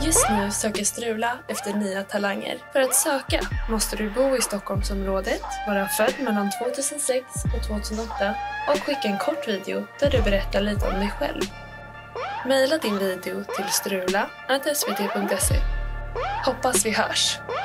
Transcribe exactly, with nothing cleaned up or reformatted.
Just nu söker Strula efter nya talanger. För att söka måste du bo i Stockholmsområdet, vara född mellan tvåtusensex och tvåtusenåtta och skicka en kort video där du berättar lite om dig själv. Maila din video till strula snabel-a s v t punkt se. Hoppas vi hörs!